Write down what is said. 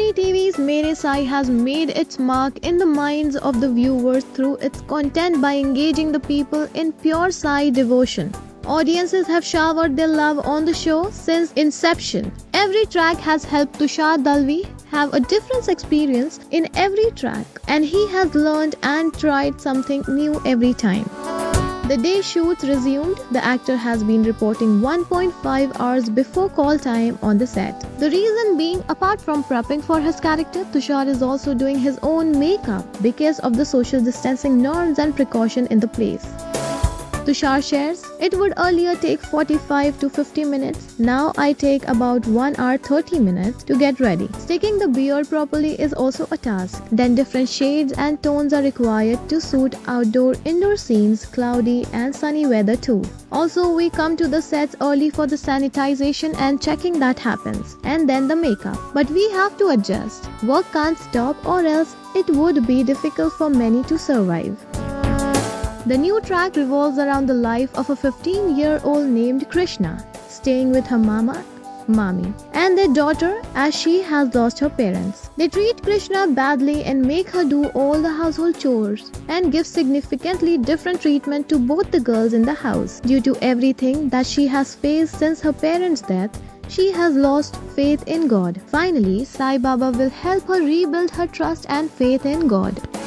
Sony TV's Mere Sai has made its mark in the minds of the viewers through its content by engaging the people in pure Sai devotion. Audiences have showered their love on the show since inception. Every track has helped Tushar Dalvi have a different experience in every track, and he has learned and tried something new every time. The day shoots resumed, the actor has been reporting 1.5 hours before call time on the set. The reason being, apart from prepping for his character, Tushar is also doing his own makeup because of the social distancing norms and precaution in the place. Tushar shares, "It would earlier take 45 to 50 minutes. Now I take about 1 hour 30 minutes to get ready. Sticking the beard properly is also a task. Then different shades and tones are required to suit outdoor-indoor scenes, cloudy and sunny weather too. Also, we come to the sets early for the sanitization and checking that happens. And then the makeup. But we have to adjust. Work can't stop or else it would be difficult for many to survive." The new track revolves around the life of a 15-year-old named Krishna, staying with her mama, Mami, and their daughter as she has lost her parents. They treat Krishna badly and make her do all the household chores and give significantly different treatment to both the girls in the house. Due to everything that she has faced since her parents' death, she has lost faith in God. Finally, Sai Baba will help her rebuild her trust and faith in God.